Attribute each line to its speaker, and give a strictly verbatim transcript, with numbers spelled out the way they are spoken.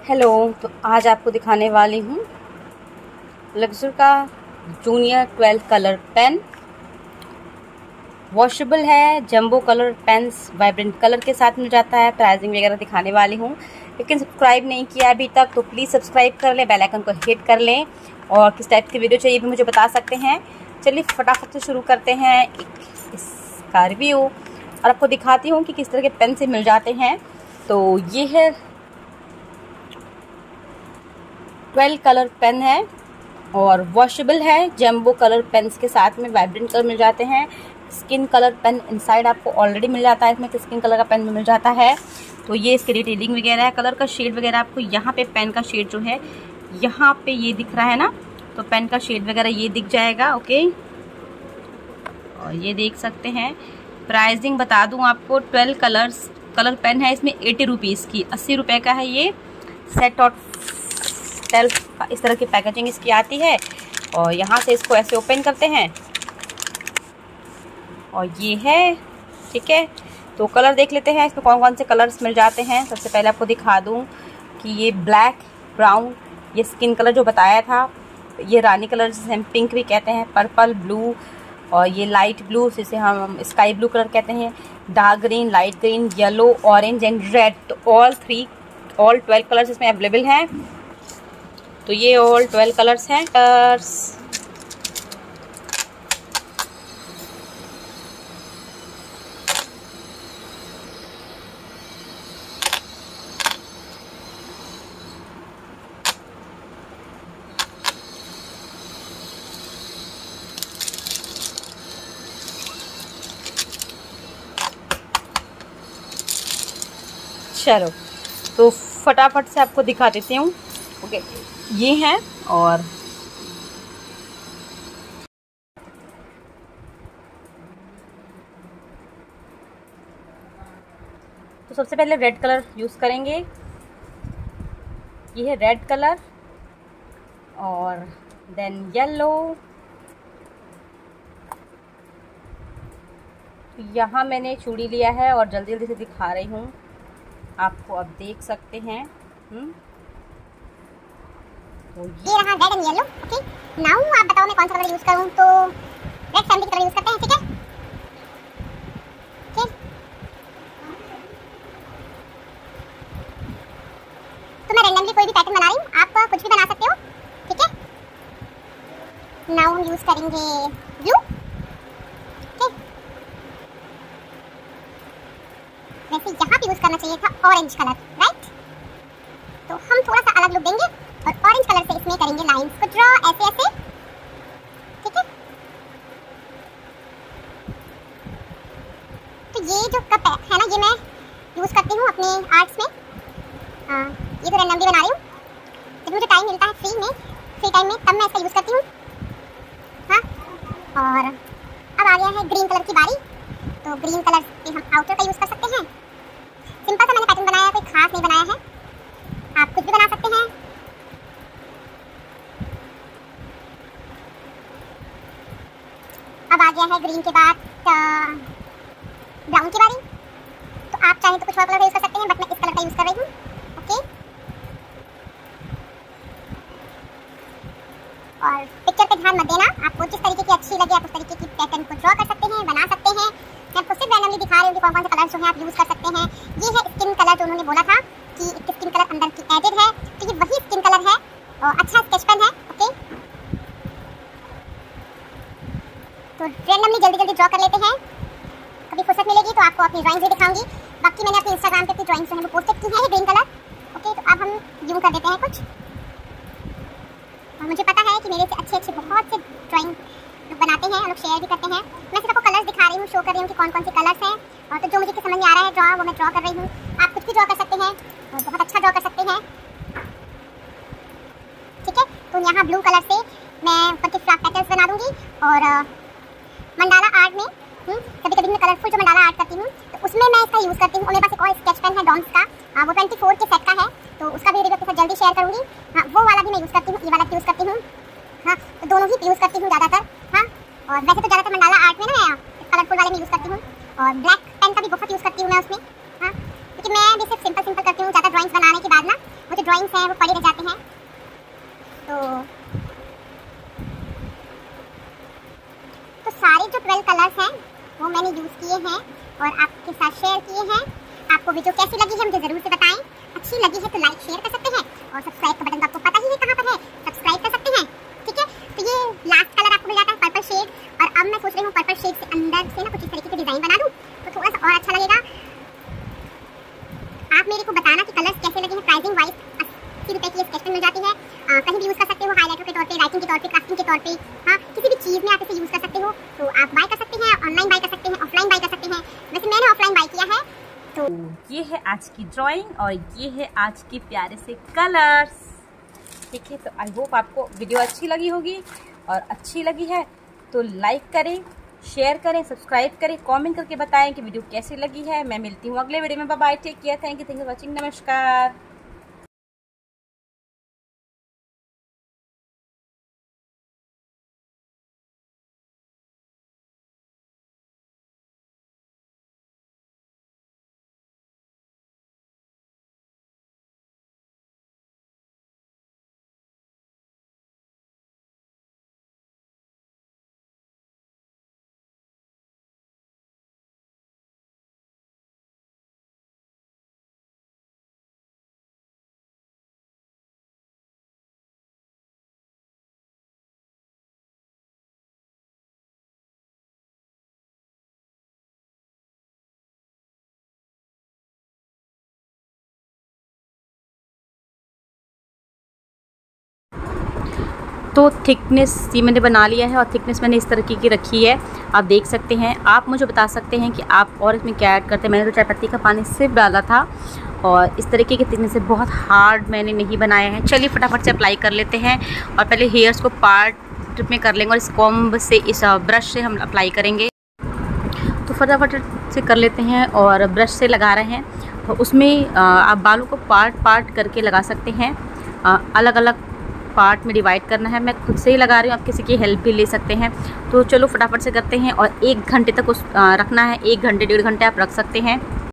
Speaker 1: Hello, तो आज आपको दिखाने वाली हूँ लक्सर का junior twelve colour pen. Washable है, jumbo colour pens vibrant colour के साथ मिल जाता है। प्राइसिंग वगैरह दिखाने वाली हूँ, लेकिन सब्सक्राइब नहीं किया अभी तक तो प्लीज़ सब्सक्राइब कर लें, बेल आइकन को हिट कर लें। और किस टाइप की वीडियो चाहिए भी मुझे बता सकते हैं। चलिए फटाफट से शुरू करते हैं एक इसका रिव्यू और आपको दिखाती हूँ कि किस तरह के पेन से मिल जाते हैं। तो ये है ट्वेल्व कलर पेन है और वॉशेबल है, जंबो कलर पेन्स के साथ में वाइब्रेंट कलर मिल जाते हैं। स्किन कलर पेन इनसाइड आपको ऑलरेडी मिल जाता है, इसमें स्किन कलर का पेन मिल जाता है। तो ये इसकी डिटेलिंग वगैरह है, कलर का शेड वगैरह आपको यहाँ पे पेन का शेड जो है यहाँ पे ये दिख रहा है ना, तो पेन का शेड वगैरह ये दिख जाएगा। ओके, और ये देख सकते हैं। प्राइसिंग बता दूँ आपको, ट्वेल्व कलर्स कलर पेन है, इसमें एटी रुपीज़ की अस्सी रुपये का है ये सेट। और ट्वेल्व इस तरह की पैकेजिंग इसकी आती है और यहाँ से इसको ऐसे ओपन करते हैं और ये है, ठीक है। तो कलर देख लेते हैं इसमें कौन कौन से कलर्स मिल जाते हैं। सबसे पहले आपको दिखा दूँ कि ये ब्लैक, ब्राउन, ये स्किन कलर जो बताया था, ये रानी कलर जिसे हम पिंक भी कहते हैं, पर्पल, ब्लू, और ये लाइट ब्लू जिसे हम स्काई ब्लू कलर कहते हैं, dark green, light green, yellow, orange and red. तो all three all twelve colours इसमें अवेलेबल हैं। तो ये ऑल ट्वेल्व कलर्स हैं। कलर्स चलो तो फटाफट से आपको दिखा देती हूँ। ओके, ये हैं और तो सबसे पहले रेड कलर यूज़ करेंगे। ये है रेड कलर और देन येलो। यहाँ मैंने चूड़ी लिया है और जल्दी जल्दी से दिखा रही हूँ आपको, अब देख सकते हैं। हम्म तो
Speaker 2: ये रहा red and yellow. Okay, now आप बताओ मैं कौन सा कलर यूज करूं। तो रेड फैमिली का कलर यूज करते हैं, ठीक है। ठीक, तो मैं रैंडमली कोई भी पैटर्न बना रही हूं, आप कुछ भी बना सकते हो, ठीक है। नाउ हम यूज करेंगे ब्लू। ठीक, वैसे यहाँ पे यूज करना चाहिए था ऑरेंज कलर, राइट। तो हम थोड़ा सा अलग लुक देंगे और ऑरेंज कलर से इसमें करेंगे लाइंस को ड्रॉ, ऐसे ऐसे, ठीक है। तो ये जो कप है ना, ये मैं यूज़ करती हूँ अपने आर्ट्स में। आ, ये तो रैंडमली बना रही हूँ, जब मुझे टाइम मिलता है फ्री में फ्री टाइम में तब मैं इसका यूज़ करती हूँ। हाँ, और अब आ गया है ग्रीन कलर की बारी। तो ग्रीन कलर पे हम आउटर का यूज़ कर सकते हैं। सिंपल सा मैंने पैटर्न बनाया है, कोई खास नहीं बनाया है, आप कुछ भी बना सकते हैं। अब आ गया है ग्रीन के बाद ब्राउन की बारी। तो आप चाहें तो कुछ और कलर का यूज़ कर सकते हैं, बट मैं इस कलर का यूज़ कर रही हूँ। ओके, और पिक्चर पे ध्यान मत देना, आपको जिस तरीके की अच्छी लगे आप उस तरीके की पैटर्न को ड्रॉ कर सकते हैं, बना सकते हैं। मैं आपको सिर्फ रैंडमली दिखा रही हूँ कि कौन कौन से कलर्स जो हैं आप यूज़ कर सकते हैं। ये है स्किन कलर जो उन्होंने बोला था कि स्किन कलर अंदर की एडेड है, तो ये वही स्किन कलर है और अच्छा स्केच पेन है। ओके, तो रैंडमली जल्दी जल्दी ड्रॉ कर लेते हैं, कभी फुर्सत मिलेगी तो आपको अपनी ड्राइंग्स भी दिखाऊंगी। बाकी मैंने अपने इंस्टाग्राम पे अपनी ड्राइंग्स जो है वो पोस्ट की है, ये ग्रीन कलर। ओके, तो अब हम यूं कर देते हैं कुछ, और मुझे पता है कि मेरे से अच्छे अच्छे बहुत से ड्राइंग लोग बनाते हैं, लोग शेयर भी करते हैं। मैं सिर्फ आपको कलर्स दिखा रही हूँ, शो कर रही हूँ कि कौन कौन से कलर्स हैं, और तो जो मुझे समझ में आ रहा है ड्रॉ वो मैं ड्रॉ कर रही हूँ। आप कुछ भी ड्रॉ कर सकते हैं और बहुत अच्छा ड्रॉ कर सकते हैं, ठीक है। तो यहाँ ब्लू कलर से मैं ऊपर के फ्लावर पेटल्स बना दूंगी। और मंडाला आर्ट में कभी कभी मैं कलरफुल जो मंडाला आर्ट करती हूँ तो उसमें मैं इसका यूज़ करती हूँ। और मेरे पास एक और स्केच पेन है डॉम्स का, आ, वो ट्वेंटी फोर के सेट का है, तो उसका भी रिव्यू आपके साथ जल्दी शेयर करूँगी। हाँ, वो वाला भी मैं यूज़ करती हूँ, ये वाला भी यूज़ करती हूँ। हाँ, तो दोनों ही यूज़ करती हूँ ज़्यादातर। हाँ, और वैसे तो ज़्यादातर मंडाला आर्ट में ना मैं कलरफुल वाले में यूज़ करती हूँ, और ब्लैक पेन का भी बहुत यूज़ करती हूँ मैं उसमें। हाँ, क्योंकि मैं भी सिर्फ सिंपल सिंपल करती हूँ, ज़्यादा ड्राइंग्स बनाने के बाद ना वो जो ड्राइंग्स हैं वो पड़े रह जाते हैं। तो तो सारे जो ट्वेल्व कलर्स हैं वो मैंने यूज़ किए हैं और आपके साथ शेयर किए हैं। आपको वीडियो कैसी लगी है मुझे ज़रूर से बताएं। अच्छी लगी है तो लाइक शेयर कर सकते हैं और सब्सक्राइब का बटन तो आपको पता ही है कहाँ पर है, सब्सक्राइब कर सकते हैं। ठीक है, तो ये लास्ट कलर आपको मिल जाता है पर्पल शेड और अब मैं सोच रही हूँ पर्पल शेड से अंदर से ना कुछ इस तरीके के डिज़ाइन बना दूँ तो थोड़ा सा और अच्छा लगेगा। आप मेरे को बताना कि कलर्स कैसे लगे हैं। प्राइसिंग वाइज अस्सी रुपये की स्केच पेन मिल जाती है, आ, कहीं भी यूज़ कर सकते हो, हाईलाइटर के तौर पे, राइटिंग के तौर पे, क्राफ्टिंग के तौर पे, हाँ किसी भी चीज़ में आप इसे यूज़ कर सकते हो। तो आप बाय कर सकते हैं, ऑनलाइन बाय कर सकते हैं, ऑफलाइन बाय कर सकते हैं। वैसे मैंने ऑफलाइन बाय किया है।
Speaker 1: तो ये है आज की ड्राइंग और ये है आज के प्यारे से कलर्स। ठीक है, तो आई होप आपको वीडियो अच्छी लगी होगी और अच्छी लगी है तो लाइक करें, शेयर करें, सब्सक्राइब करें, कमेंट करके बताएं कि वीडियो कैसी लगी है। मैं मिलती हूँ अगले वीडियो में। Bye bye, take care, thank you thank you for watching, नमस्कार। तो थिकनेस ये मैंने बना लिया है और थिकनेस मैंने इस तरीके की रखी है, आप देख सकते हैं। आप मुझे बता सकते हैं कि आप और इसमें क्या ऐड करते हैं। मैंने तो चाय पत्ती का पानी सिर्फ डाला था और इस तरीके की थिकनेस से बहुत हार्ड मैंने नहीं बनाया है। चलिए फटाफट से अप्लाई कर लेते हैं और पहले हेयर्स को पार्ट में कर लेंगे और इस कॉम्ब से, इस ब्रश से हम अप्लाई करेंगे। तो फटाफट से कर लेते हैं और ब्रश से लगा रहे हैं। तो उसमें आप बालों को पार्ट पार्ट करके लगा सकते हैं, अलग अलग पार्ट में डिवाइड करना है। मैं खुद से ही लगा रही हूँ, आप किसी की हेल्प भी ले सकते हैं। तो चलो फटाफट से करते हैं और एक घंटे तक उस रखना है, एक घंटे डेढ़ घंटे आप रख सकते हैं।